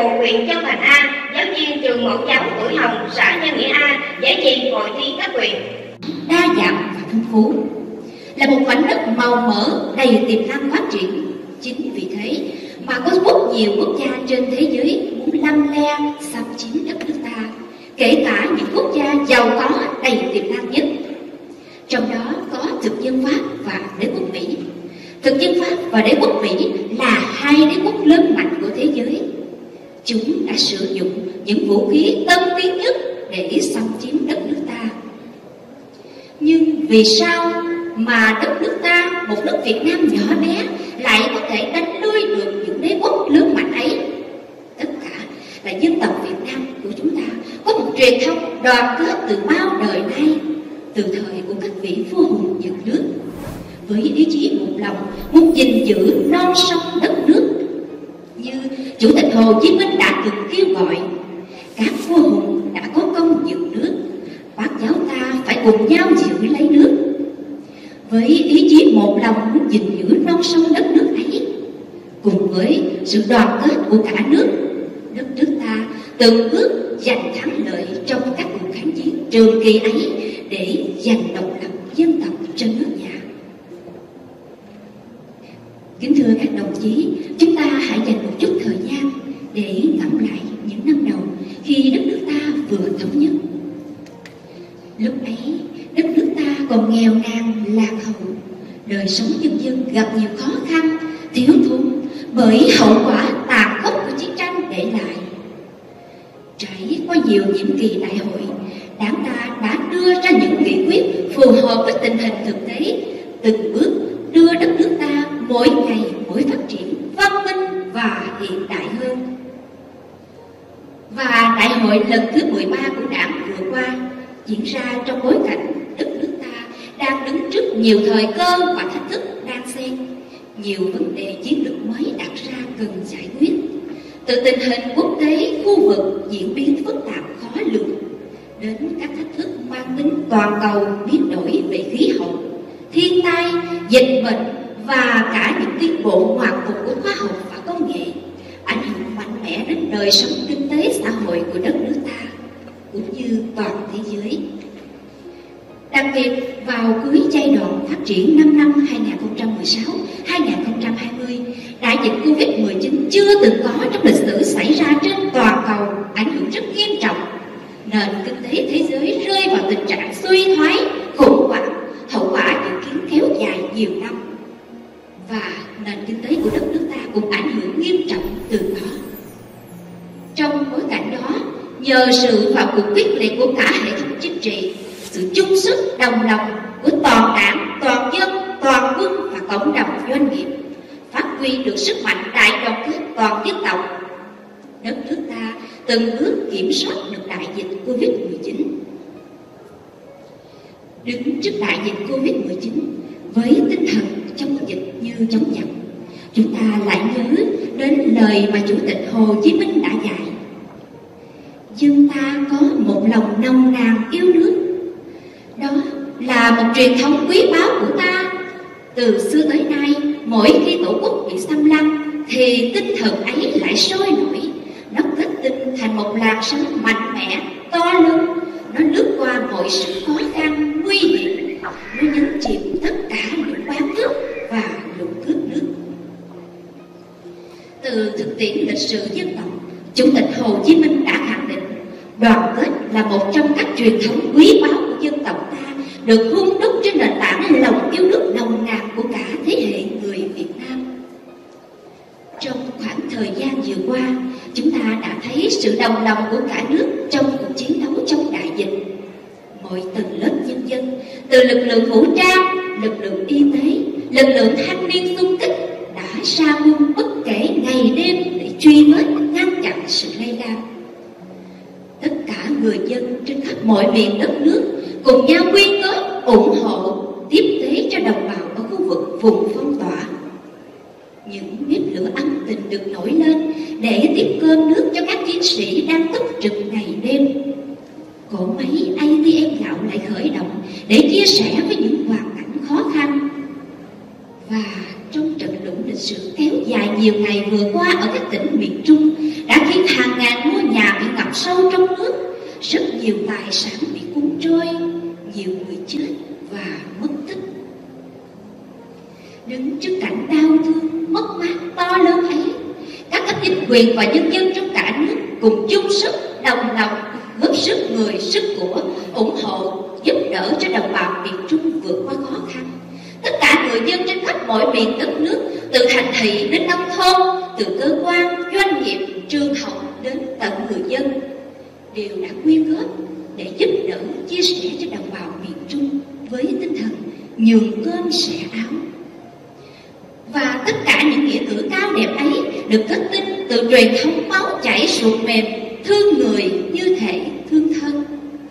Cù, huyện Châu Thành A, giáo viên trường mẫu giáo Tuổi Hồng, xã Nhân Nghĩa A, giải trì hội thi cấp huyện. Đa dạng và phong phú, là một mảnh đất màu mỡ đầy tiềm năng phát triển. Chính vì thế mà có rất nhiều quốc gia trên thế giới muốn lăm le xâm chiếm đất nước ta, kể cả những quốc gia giàu có đầy tiềm năng nhất. Trong đó có thực dân Pháp và đế quốc Mỹ. Thực dân Pháp và đế quốc Mỹ là hai đế quốc lớn mạnh của thế giới. Chúng đã sử dụng những vũ khí tân tiến nhất để xâm chiếm đất nước ta. Nhưng vì sao mà đất nước ta, một nước Việt Nam nhỏ bé, lại có thể đánh lui được những đế quốc lớn mạnh ấy? Tất cả là dân tộc Việt Nam của chúng ta có một truyền thống đoàn kết từ bao đời nay, từ thời của các vị vua hùng dựng nước, với ý chí một lòng muốn gìn giữ non sông đất nước. Như Chủ tịch Hồ Chí Minh đã từng kêu gọi, các vua hùng đã có công dựng nước, bác cháu ta phải cùng nhau giữ lấy nước. Với ý chí một lòng muốn gìn giữ non sông đất nước ấy, cùng với sự đoàn kết của cả nước, đất nước ta từng bước giành thắng lợi trong các cuộc kháng chiến trường kỳ ấy để giành độc lập dân tộc cho nước nhà. Kính thưa các đồng chí, chúng ta hãy dành một chút thời gian để ngẫm lại những năm đầu khi đất nước ta vừa thống nhất. Lúc ấy, đất nước ta còn nghèo nàn, lạc hậu, đời sống nhân dân gặp nhiều khó khăn, thiếu thốn bởi hậu quả tàn khốc của chiến tranh để lại. Trải qua nhiều nhiệm kỳ đại hội, Đảng ta đã đưa ra những nghị quyết phù hợp với tình hình thực tế, từng bước đưa đất nước ta mỗi ngày mỗi phát triển văn minh và hiện đại hơn. Và đại hội lần thứ 13 của Đảng vừa qua diễn ra trong bối cảnh đất nước ta đang đứng trước nhiều thời cơ và thách thức đang xen, nhiều vấn đề chiến lược mới đặt ra cần giải quyết, từ tình hình quốc tế, khu vực diễn biến phức tạp khó lường đến các thách thức mang tính toàn cầu, biến đổi về khí hậu, thiên tai, dịch bệnh và cả những tiến bộ ngoạn mục của khoa học và công nghệ ảnh hưởng mạnh mẽ đến đời sống kinh tế xã hội của đất nước ta cũng như toàn thế giới. Đặc biệt vào cuối giai đoạn phát triển 5 năm 2016-2020, đại dịch Covid-19 chưa từng có trong lịch sử xảy ra trên toàn cầu, ảnh hưởng rất nghiêm trọng. Nền kinh tế thế giới rơi vào tình trạng suy thoái, khủng hoảng, hậu quả dự kiến kéo dài nhiều năm. Và nền kinh tế của đất nước ta cũng ảnh hưởng nghiêm trọng từ đó. Trong bối cảnh đó, nhờ sự vào cuộc quyết liệt của cả hệ thống chính trị, sự chung sức đồng lòng của toàn đảng, toàn dân, toàn quân và cộng đồng doanh nghiệp, phát huy được sức mạnh đại đoàn kết toàn dân tộc, đất nước ta từng bước kiểm soát được đại dịch Covid-19. Đứng trước đại dịch Covid-19 với tinh thần chống dịch như chống giặc, chúng ta lại nhớ đến lời mà Chủ tịch Hồ Chí Minh đã dạy: dân ta có một lòng nồng nàn yêu nước. Đó là một truyền thống quý báu của ta. Từ xưa tới nay, mỗi khi Tổ quốc bị xâm lăng thì tinh thần ấy lại sôi nổi. Nó kết tinh thành một làn sóng mạnh mẽ, to lớn. Nó lướt qua mọi sự khó khăn, nguy hiểm. Nó nhấn chìm tất cả những oán ức và lũ cướp nước. Từ thực tiễn lịch sử dân tộc, Chủ tịch Hồ Chí Minh đã khẳng định đoàn kết là một trong các truyền thống quý báu của dân tộc ta, được hun đúc trên nền tảng lòng yêu nước nồng nàn của cả thế hệ người Việt Nam. Trong khoảng thời gian vừa qua, chúng ta đã thấy sự đồng lòng của cả nước trong cuộc chiến đấu trong đại dịch. Mọi tầng lớp nhân dân, từ lực lượng vũ trang, lực lượng y tế, lực lượng thanh niên xung kích đã ra quân bất kể ngày đêm để truy vết, ngăn chặn sự lây lan. Tất cả người dân trên khắp mọi miền đất nước cùng nhau quyên góp, ủng hộ, tiếp tế cho đồng bào ở khu vực vùng phong tỏa. Những bếp lửa ấm tình được nổi lên để tiếp cơm nước cho các chiến sĩ đang túc trực ngày đêm. Cỗ máy ATM gạo lại khởi động để chia sẻ với những hoàn cảnh khó khăn. Và trong trận lũ lịch sử kéo dài nhiều ngày vừa qua ở các tỉnh miền Trung đã khiến nhiều tài sản bị cuốn trôi, nhiều người chết và mất tích. Đứng trước cảnh đau thương, mất mát to lớn ấy, các cấp chính quyền và nhân dân trong cả nước cùng chung sức, đồng lòng, góp sức người, sức của, ủng hộ, giúp đỡ cho đồng bào miền Trung vượt qua khó khăn. Tất cả người dân trên khắp mọi miền đất nước, từ thành thị đến nông thôn, từ cơ quan, doanh nghiệp, trường học đến tận người dân, đều đã quyên góp để giúp đỡ, chia sẻ cho đồng bào miền Trung với tinh thần nhường cơm sẻ áo. Và tất cả những nghĩa cử cao đẹp ấy được kết tinh từ truyền thống máu chảy ruột mềm, thương người như thể thương thân.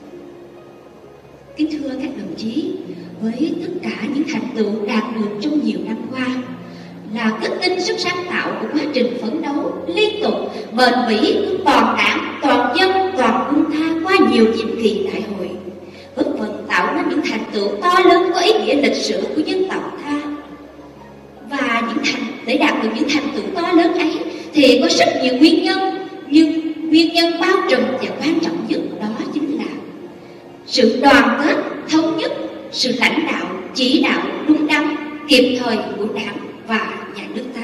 Kính thưa các đồng chí, với tất cả những thành tựu đạt được trong nhiều năm qua là kết tinh sức sáng tạo của quá trình phấn đấu liên tục bền bỉ của toàn đảng, toàn dân, toàn quân ta qua nhiều nhiệm kỳ đại hội, góp phần tạo nên những thành tựu to lớn có ý nghĩa lịch sử của dân tộc ta. Và để đạt được những thành tựu to lớn ấy thì có rất nhiều nguyên nhân, nhưng nguyên nhân bao trùm và quan trọng nhất đó chính là sự đoàn kết, thống nhất, sự lãnh đạo, chỉ đạo đúng đắn, kịp thời của Đảng và nhà nước ta.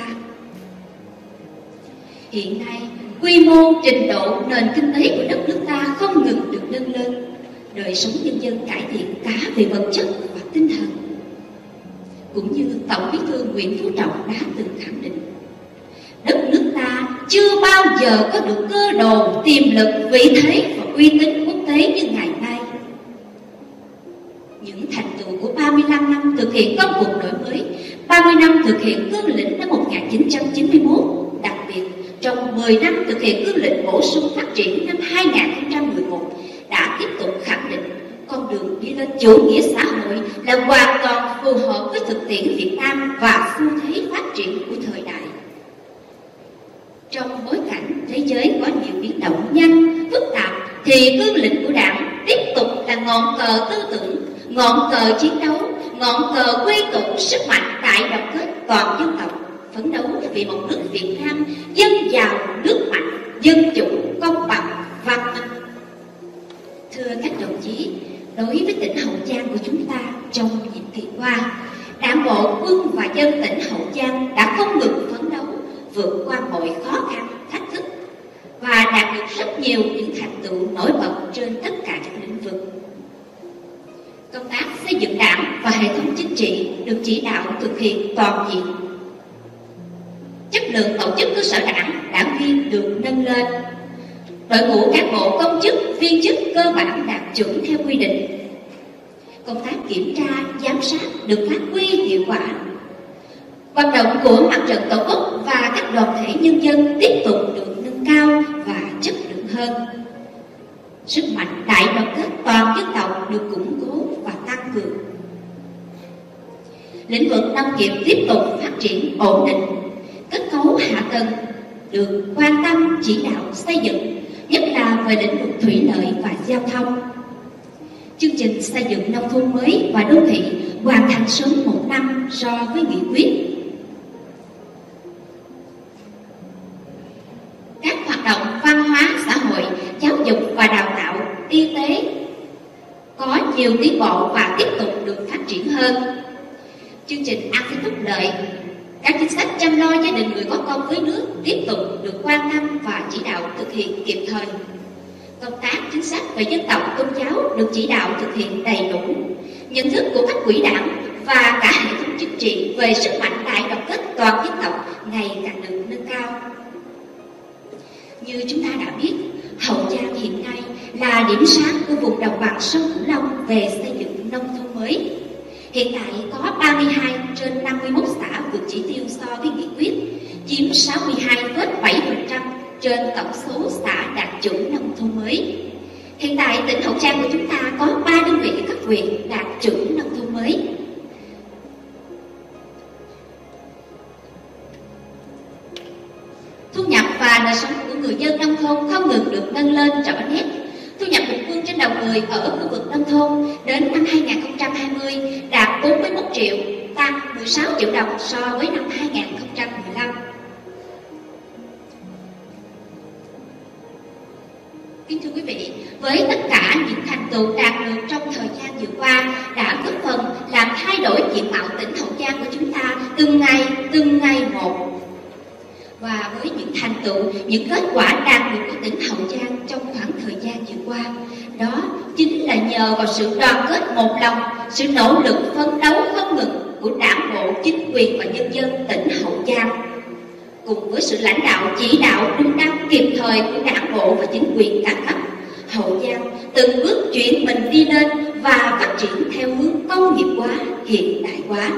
Hiện nay, quy mô, trình độ, nền kinh tế của đất nước ta không ngừng được nâng lên, đời sống nhân dân cải thiện cả về vật chất và tinh thần. Cũng như Tổng Bí thư Nguyễn Phú Trọng đã từng khẳng định, đất nước ta chưa bao giờ có được cơ đồ, tiềm lực, vị thế và uy tín quốc tế như ngày nay. Những thành tựu của 35 năm thực hiện công cuộc đổi mới, 30 năm thực hiện cương lĩnh năm 1991, đặc biệt trong 10 năm thực hiện cương lĩnh bổ sung phát triển năm 2011 đã tiếp tục khẳng định con đường đi lên chủ nghĩa xã hội là hoàn toàn phù hợp với thực tiễn Việt Nam và xu thế phát triển của thời đại. Trong bối cảnh thế giới có nhiều biến động nhanh, phức tạp, thì cương lĩnh của Đảng tiếp tục là ngọn cờ tư tưởng, ngọn cờ chiến đấu, ngọn cờ quy tụ sức mạnh đại đoàn kết toàn dân tộc, phấn đấu vì một nước Việt Nam dân giàu, nước mạnh, dân chủ, công bằng, văn minh. Thưa các đồng chí, đối với tỉnh Hậu Giang của chúng ta trong nhiệm kỳ qua, Đảng bộ, quân và dân tỉnh Hậu Giang đã không ngừng phấn đấu, vượt qua mọi khó khăn, thách thức và đạt được rất nhiều những thành tựu nổi bật trên tất cả các lĩnh vực. Công tác xây dựng Đảng và hệ thống chính trị được chỉ đạo thực hiện toàn diện. Chất lượng tổ chức cơ sở Đảng, đảng viên được nâng lên. Đội ngũ cán bộ công chức, viên chức cơ bản đạt chuẩn theo quy định. Công tác kiểm tra, giám sát được phát huy hiệu quả. Hoạt động của Mặt trận Tổ quốc và các đoàn thể nhân dân tiếp tục được nâng cao và chất lượng hơn. Sức mạnh đại đoàn kết toàn dân tộc được củng cố và tăng cường. Lĩnh vực nông nghiệp tiếp tục phát triển ổn định. Kết cấu hạ tầng được quan tâm chỉ đạo xây dựng, nhất là về lĩnh vực thủy lợi và giao thông. Chương trình xây dựng nông thôn mới và đô thị hoàn thành sớm 1 năm so với nghị quyết. Các hoạt động văn hóa, xã hội, giáo dục và đào tạo, y tế có nhiều tiến bộ và tiếp tục được phát triển hơn. Chương trình an sinh phúc lợi, các chính sách chăm lo gia đình người có công với nước tiếp tục được quan tâm và chỉ đạo thực hiện kịp thời. Công tác chính sách về dân tộc tôn giáo được chỉ đạo thực hiện đầy đủ. Nhận thức của các quỹ đảng và cả hệ thống chính trị về sức mạnh đại đoàn kết toàn dân tộc ngày càng được nâng cao. Như chúng ta đã biết, Hậu Giang hiện nay là điểm sáng của vùng đồng bằng sông Cửu Long về xây dựng nông thôn mới. Hiện tại có 32 trên 51 xã vượt chỉ tiêu so với nghị quyết, chiếm 62,7% trên tổng số xã đạt chuẩn nông thôn mới. Hiện tại tỉnh Hậu Giang của chúng ta có 3 đơn vị cấp huyện đạt chuẩn nông thôn mới. Thu nhập và đời sống của người dân nông thôn không ngừng được nâng lên rõ nét. Thu nhập bình quân trên đầu người ở khu vực nông thôn đến năm 2020 đạt 41 triệu, tăng 16 triệu đồng so với năm 2015. Kính thưa quý vị, với với tất cả những thành tựu đạt được trong thời gian vừa qua đã góp phần làm thay đổi diện mạo tỉnh Hậu Giang của chúng ta từng ngày một. Và với những thành tựu, những kết quả đạt được của tỉnh Hậu Giang trong khoảng thời gian vừa qua, đó chính là nhờ vào sự đoàn kết một lòng, sự nỗ lực phấn đấu không ngừng của Đảng bộ, chính quyền và nhân dân tỉnh Hậu Giang, cùng với sự lãnh đạo chỉ đạo đúng đắn kịp thời của Đảng bộ và chính quyền các cấp. Hậu Giang từng bước chuyển mình đi lên và phát triển theo hướng công nghiệp hóa, hiện đại hóa.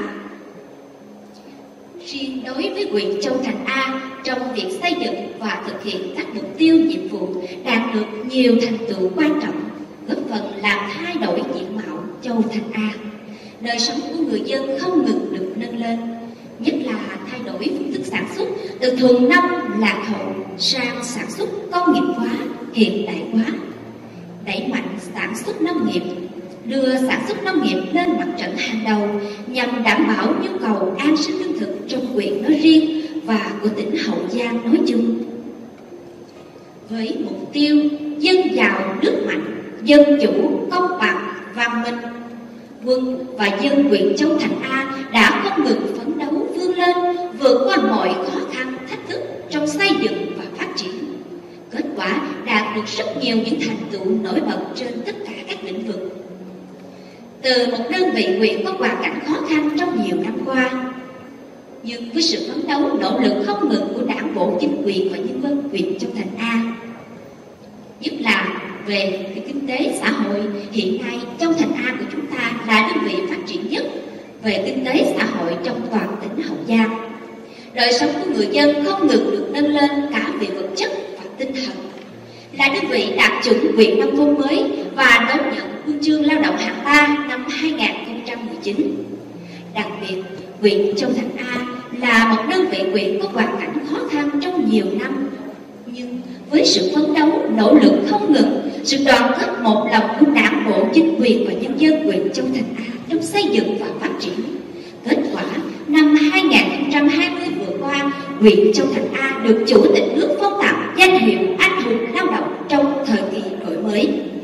Riêng đối với huyện Châu Thành A, trong việc xây dựng và thực hiện các mục tiêu nhiệm vụ đạt được nhiều thành tựu quan trọng, góp phần làm thay đổi diện mạo Châu Thành A. Đời sống của người dân không ngừng được nâng lên, nhất là thay đổi phương thức sản xuất từ thuần nông lạc hậu sang sản xuất công nghiệp hóa, hiện đại hóa, đẩy mạnh sản xuất nông nghiệp, đưa sản xuất nông nghiệp lên mặt trận hàng đầu nhằm đảm bảo nhu cầu an sinh lương thực trong huyện nói riêng và của tỉnh Hậu Giang nói chung. Với mục tiêu dân giàu nước mạnh, dân chủ, công bằng, văn minh, quân và dân huyện Châu Thành A đã không ngừng phấn đấu vươn lên, vượt qua mọi khó khăn, thách thức trong xây dựng và phát triển. Kết quả đạt được rất nhiều những thành tựu nổi bật trên tất cả các lĩnh vực. Từ một đơn vị huyện có hoàn cảnh khó khăn trong nhiều năm qua, nhưng với sự phấn đấu nỗ lực không ngừng của Đảng bộ, chính quyền và nhân dân huyện Châu Thành A, nhất là về cái kinh tế xã hội, hiện nay Châu Thành A của chúng ta là đơn vị phát triển nhất về kinh tế xã hội trong toàn tỉnh Hậu Giang. Đời sống của người dân không ngừng được nâng lên cả về vật chất và tinh thần, là đơn vị đạt chuẩn huyện nông thôn mới và đón nhận huân chương lao động hạng 3 năm 2019. Đặc biệt, huyện Châu Thành A là một đơn vị huyện có hoàn cảnh khó khăn trong nhiều năm, nhưng với sự phấn đấu, nỗ lực không ngừng, sự đoàn kết một lòng của Đảng bộ, chính quyền và nhân dân huyện Châu Thành A trong xây dựng và phát triển. Kết quả, năm 2020 vừa qua, huyện Châu Thành A được Chủ tịch nước phong tặng danh hiệu anh hùng lao động trong thời kỳ đổi mới.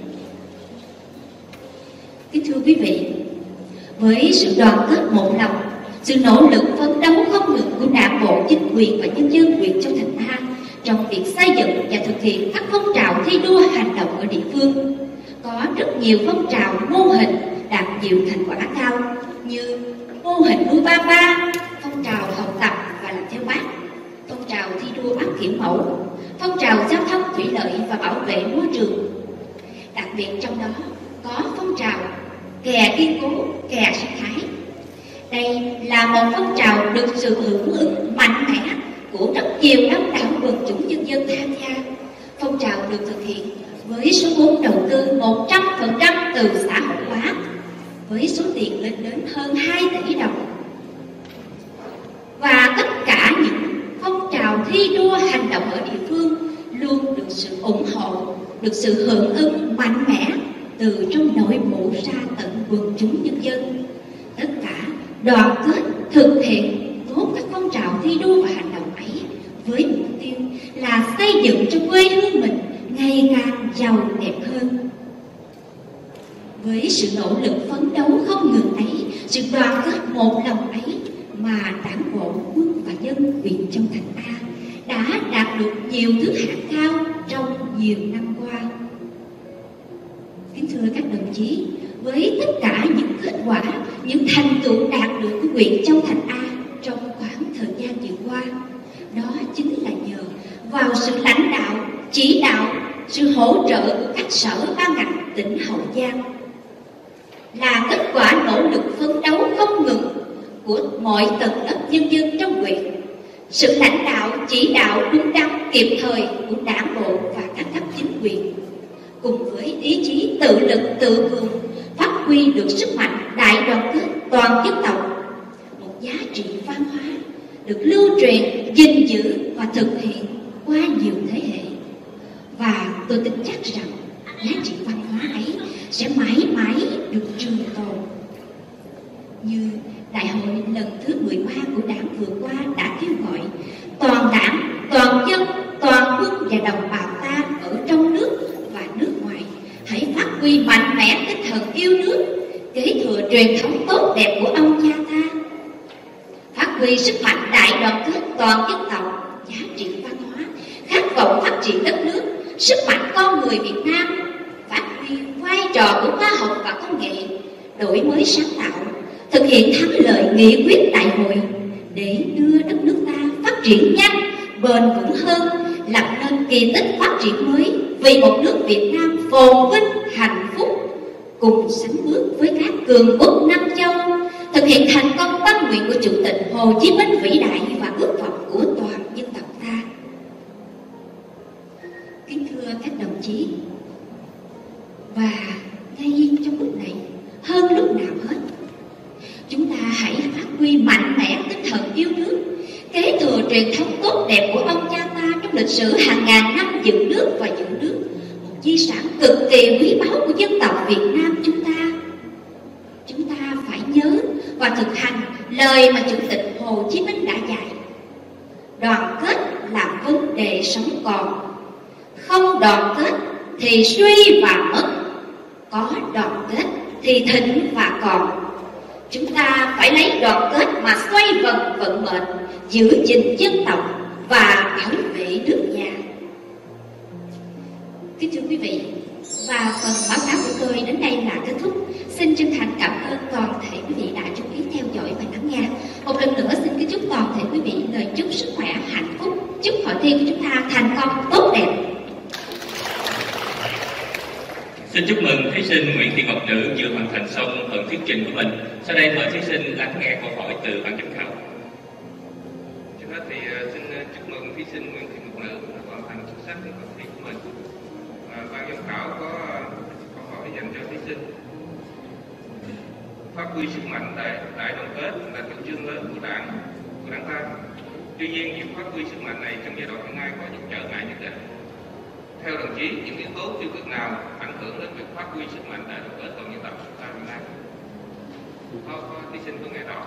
Kính thưa quý vị, với sự đoàn kết một lòng, sự nỗ lực phấn đấu không ngừng của Đảng bộ, chính quyền và nhân dân huyện Châu Thành A trong việc xây dựng và thực hiện các phong trào thi đua hành động ở địa phương, có rất nhiều phong trào mô hình đạt nhiều thành quả cao như mô hình nuôi ba ba, phong trào học tập và làm theo Bác, phong trào thi đua bắt kiểu mẫu, phong trào giao thông thủy lợi và bảo vệ môi trường. Đặc biệt trong đó có phong trào kè kiên cố, kè sinh thái. Đây là một phong trào được sự hưởng ứng mạnh mẽ của rất nhiều đông đảo quần chúng nhân dân tham gia. Phong trào được thực hiện với số vốn đầu tư 100% từ xã hội hóa, với số tiền lên đến hơn 2 tỷ đồng. Và tất cả những phong trào thi đua hành động ở địa phương luôn được sự ủng hộ, được sự hưởng ứng mạnh mẽ từ trong nội bộ ra tận quần chúng nhân dân. Tất cả đoàn kết thực hiện tốt các phong trào thi đua và hành động ấy với mục tiêu là xây dựng cho quê hương mình ngày càng giàu đẹp hơn. Với sự nỗ lực phấn đấu không ngừng ấy, sự đoàn kết một lòng ấy mà Đảng bộ, quân và dân huyện Châu Thành A đã đạt được nhiều thứ hạng cao trong nhiều năm qua. Kính thưa các đồng chí, với tất cả những kết quả, những thành tựu đạt được của huyện Châu Thành A trong khoảng thời gian vừa qua, đó chính là nhờ vào sự lãnh đạo, chỉ đạo, sự hỗ trợ của các sở ban ngành tỉnh Hậu Giang, là kết quả nỗ lực phấn đấu không ngừng của mọi tầng lớp nhân dân trong huyện, sự lãnh đạo, chỉ đạo đúng đắn kịp thời của Đảng bộ và các cấp chính quyền, cùng với ý chí tự lực tự cường, phát huy được sức mạnh đại đoàn kết toàn dân tộc, một giá trị văn hóa được lưu truyền, gìn giữ và thực hiện qua nhiều thế hệ. Và tôi tin chắc rằng giá trị văn hóa ấy sẽ mãi mãi được trường tồn. Như đại hội lần thứ 13 của Đảng vừa qua đã kêu gọi toàn Đảng, toàn dân, toàn quân và đồng bào ta ở trong nước và nước ngoài huy mạnh mẽ tinh thần yêu nước, kế thừa truyền thống tốt đẹp của ông cha ta, phát huy sức mạnh đại đoàn kết toàn dân tộc, giá trị văn hóa, khát vọng phát triển đất nước, sức mạnh con người Việt Nam, phát huy vai trò của khoa học và công nghệ, đổi mới sáng tạo, thực hiện thắng lợi nghị quyết đại hội để đưa đất nước ta phát triển nhanh, bền vững hơn, lập nên kỳ tích phát triển mới vì một nước Việt Nam phồn vinh, hạnh phúc, cùng sánh bước với các cường quốc Nam châu, thực hiện thành công tâm nguyện của Chủ tịch Hồ Chí Minh vĩ đại và ước vọng của toàn dân tộc ta. Kính thưa các đồng chí, và ngay trong lúc này, hơn lúc nào hết, chúng ta hãy phát huy mạnh mẽ tinh thần yêu nước, kế thừa truyền thống tốt đẹp của ông cha ta trong lịch sử hàng ngàn năm dựng nước và giữ nước, một di sản cực kỳ quý báu của dân tộc Việt Nam chúng ta. Chúng ta phải nhớ và thực hành lời mà Chủ tịch Hồ Chí Minh đã dạy: đoàn kết là vấn đề sống còn, không đoàn kết thì suy và mất, có đoàn kết thì thịnh và còn. Chúng ta phải lấy đoàn kết mà xoay vần vận mệnh, giữ gìn dân tộc và bảo vệ nước nhà. Kính thưa quý vị, và phần báo cáo của tôi đến đây là kết thúc. Xin chân thành cảm ơn toàn thể quý vị đã chú ý theo dõi và lắng nghe. Một lần nữa xin kính chúc toàn thể quý vị lời chúc sức khỏe, hạnh phúc, chúc hội thi của chúng ta thành công tốt đẹp. Xin chúc mừng thí sinh Nguyễn Thị Ngọc Nữ vừa hoàn thành xong phần thuyết trình của mình. Sau đây mời thí sinh lắng nghe câu hỏi từ ban giám khảo. Trước hết thì xin chúc mừng thí sinh Nguyễn Thị Ngọc Nữ đã hoàn thành xuất sắc phần thi của mình. Ban giám khảo có câu hỏi dành cho thí sinh. Phát huy sức mạnh đại đoàn kết là chủ trương lớn của Đảng ta. Tuy nhiên, việc phát huy sức mạnh này trong giai đoạn hiện nay có những trở ngại nhất định. Theo đồng chí, những yếu tố tiêu cực nào ảnh hưởng đến việc phát huy sức mạnh đại đoàn kết toàn dân tộc chúng ta hiện nay? Có thí sinh có nghe rõ?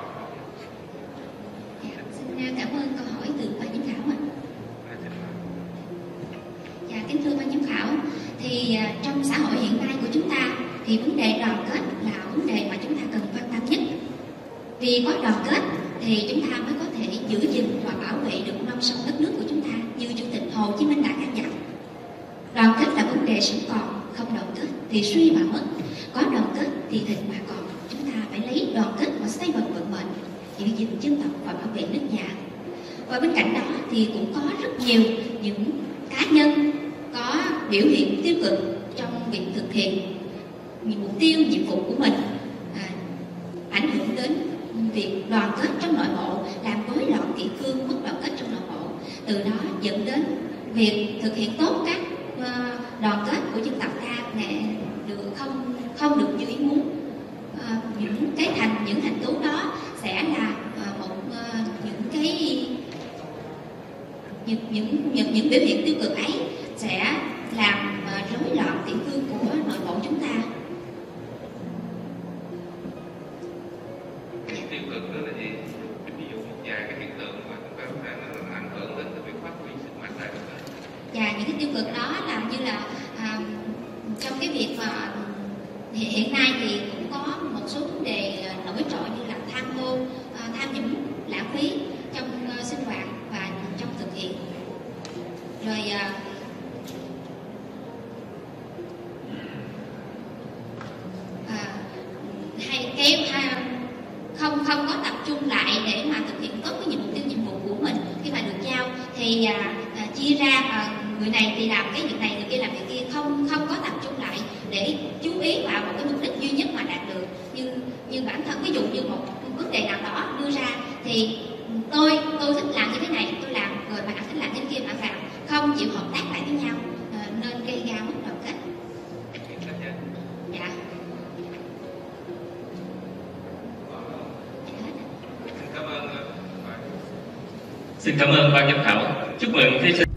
Xin cảm ơn câu hỏi từ ban giám khảo ạ. Dạ, kính thưa ban giám khảo, thì trong xã hội hiện nay của chúng ta thì vấn đề đoàn kết là vấn đề mà chúng ta cần quan tâm nhất. Vì có đoàn kết thì chúng ta mới có thể giữ gìn và bảo vệ được non sông đất nước của chúng ta như Chủ tịch Hồ Chí Minh đã căn dặn. Đoàn kết là vấn đề sống còn, không đoàn kết thì suy mà mất, có đoàn kết thì thịnh mà còn. Chúng ta phải lấy đoàn kết mà xoay vần vận mệnh, giữ gìn dân tộc và bảo vệ nước nhà. Và bên cạnh đó thì cũng có rất nhiều những cá nhân có biểu hiện tiêu cực trong việc thực hiện những mục tiêu, nhiệm vụ của mình, ảnh hưởng đến việc đoàn kết trong nội bộ, làm rối loạn kỷ cương, mất đoàn kết trong nội bộ, từ đó dẫn đến việc thực hiện tốt các đoàn kết của dân tộc ta được không được như ý muốn. Những thành tố đó sẽ là những biểu hiện tiêu cực ấy sẽ làm rối loạn kỷ cương của nội bộ chúng ta. Tiêu cực đó là gì? Ví dụ một vài cái hiện tượng mà chúng ta có thể nó ảnh hưởng đến cái việc phát huy sức mạnh đại đoàn kết. Và những cái tiêu cực đó là như là trong cái việc mà hiện nay thì cũng có một số vấn đề nổi trội như là tham ô, tham nhũng, lãng phí trong sinh hoạt và trong thực hiện. Rồi không có tập trung lại để mà thực hiện tốt cái mục tiêu nhiệm vụ của mình khi mà được giao, thì chia ra người này thì làm cái việc này, người kia làm việc kia, không có tập trung lại để chú ý vào một cái mục đích duy nhất mà đạt được. Như bản thân, ví dụ như một vấn đề nào đó đưa ra thì tôi thích làm như thế này tôi làm, rồi bạn thích làm thế kia bạn làm, không chịu hợp tác lại với nhau, nên gây ra mất đoàn kết. Dạ. Xin cảm ơn ban giám khảo. Chúc mừng thí sinh.